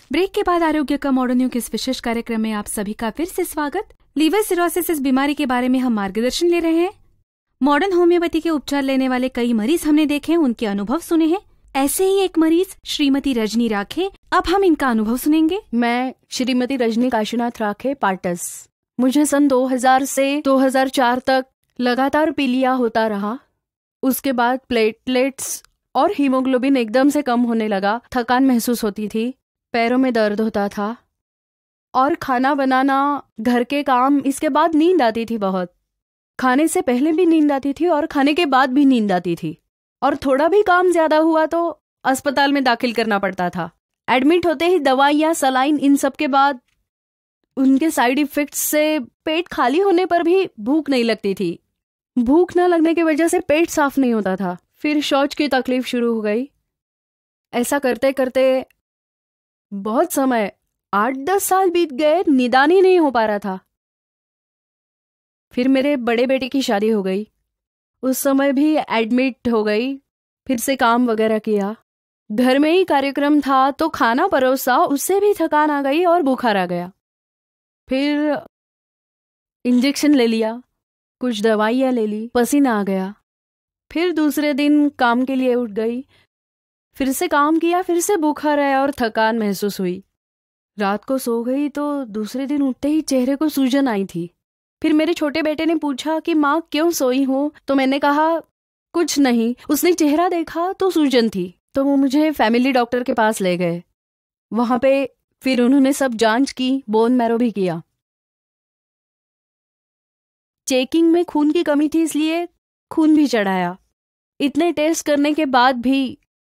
Break के बाद आरोग्य का मॉडर्न युग के इस विशेष कार्यक्रम में आप सभी का फिर से स्वागत। लीवर सिरोसिस इस बीमारी के बारे में हम मार्गदर्शन ले रहे हैं। मॉडर्न होम्योपैथी के उपचार लेने वाले कई मरीज हमने देखे हैं, उनके अनुभव सुने हैं। ऐसे ही एक मरीज श्रीमती रजनी राखे, अब हम इनका अनुभव सुनेंगे। मैं श्रीमती रजनी काशीनाथ राखे, पार्टस। मुझे सन 2000 से 2004 तक लगातार पीलिया होता रहा। उसके बाद प्लेटलेट्स और हीमोग्लोबिन एकदम से कम होने लगा। थकान महसूस होती थी, पैरों में दर्द होता था और खाना बनाना, घर के काम, इसके बाद नींद आती थी बहुत। खाने से पहले भी नींद आती थी और खाने के बाद भी नींद आती थी। और थोड़ा भी काम ज्यादा हुआ तो अस्पताल में दाखिल करना पड़ता था। एडमिट होते ही दवाइयाँ, सलाइन, इन सब के बाद उनके साइड इफेक्ट्स से पेट खाली होने पर भी भूख नहीं लगती थी। भूख न लगने की वजह से पेट साफ नहीं होता था। फिर शौच की तकलीफ शुरू हो गई। ऐसा करते करते बहुत समय, 8-10 साल बीत गए, निदान ही नहीं हो पा रहा था। फिर मेरे बड़े बेटे की शादी हो गई। उस समय भी एडमिट हो गई। फिर से काम वगैरह किया, घर में ही कार्यक्रम था तो खाना परोसा, उससे भी थकान आ गई और बुखार आ गया। फिर इंजेक्शन ले लिया, कुछ दवाइयाँ ले ली, पसीना आ गया। फिर दूसरे दिन काम के लिए उठ गई, फिर से काम किया, फिर से बुखार आया और थकान महसूस हुई। रात को सो गई तो दूसरे दिन उठते ही चेहरे को सूजन आई थी। फिर मेरे छोटे बेटे ने पूछा कि माँ क्यों सोई हूँ, तो मैंने कहा कुछ नहीं। उसने चेहरा देखा तो सूजन थी, तो वो मुझे फैमिली डॉक्टर के पास ले गए। वहां पे फिर उन्होंने सब जांच की, बोन मैरो भी किया। चेकिंग में खून की कमी थी, इसलिए खून भी चढ़ाया। इतने टेस्ट करने के बाद भी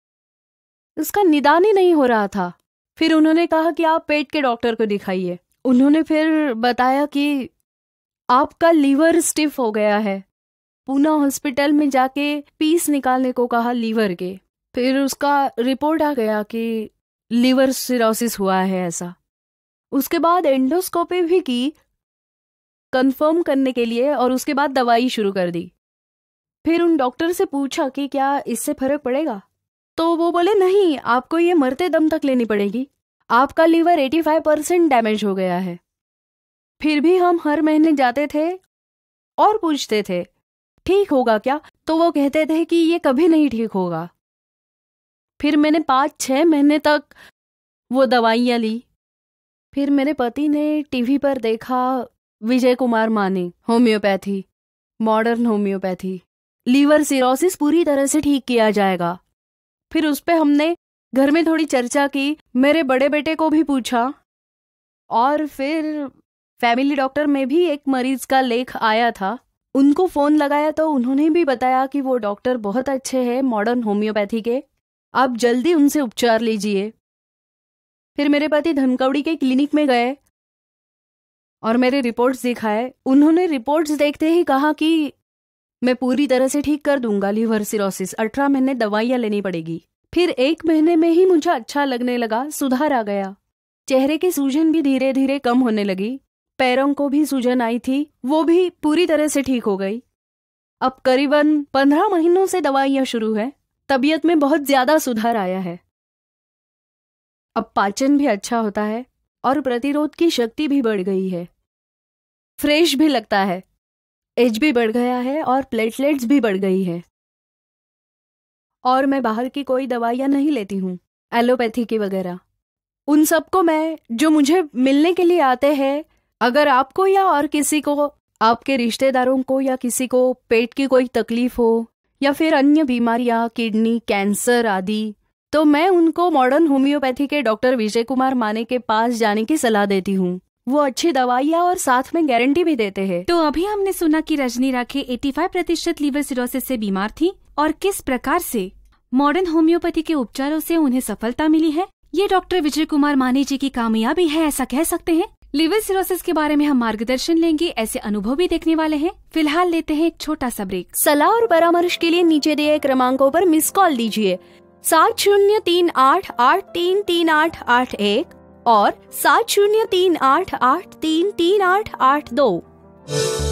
उसका निदान ही नहीं हो रहा था। फिर उन्होंने कहा कि आप पेट के डॉक्टर को दिखाइए। उन्होंने फिर बताया कि आपका लीवर स्टिफ हो गया है। पूना हॉस्पिटल में जाके पीस निकालने को कहा लीवर के। फिर उसका रिपोर्ट आ गया कि लीवर सिरोसिस हुआ है ऐसा। उसके बाद एंडोस्कोपी भी की कंफर्म करने के लिए और उसके बाद दवाई शुरू कर दी। फिर उन डॉक्टर से पूछा कि क्या इससे फर्क पड़ेगा, तो वो बोले नहीं, आपको ये मरते दम तक लेनी पड़ेगी। आपका लीवर 85% डैमेज हो गया है। फिर भी हम हर महीने जाते थे और पूछते थे ठीक होगा क्या, तो वो कहते थे कि ये कभी नहीं ठीक होगा। फिर मैंने 5-6 महीने तक वो दवाइयाँ ली। फिर मेरे पति ने टीवी पर देखा Vijay Kumar Mane, homeopathy, modern homeopathy, liver cirrhosis पूरी तरह से ठीक किया जाएगा। फिर उस पे हमने घर में थोड़ी चर्चा की, मेरे बड़े बेटे को भी पूछा और फिर फैमिली डॉक्टर में भी एक मरीज का लेख आया था, उनको फोन लगाया तो उन्होंने भी बताया कि वो डॉक्टर बहुत अच्छे हैं मॉडर्न होम्योपैथी के, आप जल्दी उनसे उपचार लीजिए। फिर मेरे पति धनकवड़ी के क्लिनिक में गए और मेरे रिपोर्ट्स दिखाए। उन्होंने रिपोर्ट्स देखते ही कहा कि मैं पूरी तरह से ठीक कर दूंगा लीवर सिरोसिस, 18 महीने दवाइयाँ लेनी पड़ेगी। फिर 1 महीने में ही मुझे अच्छा लगने लगा, सुधार आ गया। चेहरे की सूजन भी धीरे धीरे कम होने लगी। पैरों को भी सूजन आई थी, वो भी पूरी तरह से ठीक हो गई। अब करीबन 15 महीनों से दवाइयाँ शुरू है। तबीयत में बहुत ज्यादा सुधार आया है। अब पाचन भी अच्छा होता है और प्रतिरोध की शक्ति भी बढ़ गई है। फ्रेश भी लगता है, एज भी बढ़ गया है और प्लेटलेट्स भी बढ़ गई है। और मैं बाहर की कोई दवाइयाँ नहीं लेती हूँ, एलोपैथी की वगैरह। उन सबको मैं, जो मुझे मिलने के लिए आते हैं, अगर आपको या और किसी को, आपके रिश्तेदारों को या किसी को पेट की कोई तकलीफ हो या फिर अन्य बीमारियां, किडनी, कैंसर आदि, तो मैं उनको मॉडर्न होम्योपैथी के डॉक्टर विजय कुमार माने के पास जाने की सलाह देती हूँ। वो अच्छी दवाइयाँ और साथ में गारंटी भी देते हैं। तो अभी हमने सुना कि रजनी राखे 85% लीवर सिरोसिस से बीमार थी और किस प्रकार से मॉडर्न होम्योपैथी के उपचारों से उन्हें सफलता मिली है। ये डॉक्टर विजय कुमार माने जी की कामयाबी है, ऐसा कह सकते हैं। लीवर सिरोसिस के बारे में हम मार्गदर्शन लेंगे, ऐसे अनुभव भी देखने वाले हैं। फिलहाल लेते हैं एक छोटा सा ब्रेक। सलाह और परामर्श के लिए नीचे दिए क्रमांकों पर मिस कॉल दीजिए 7038833881 और 7038833882।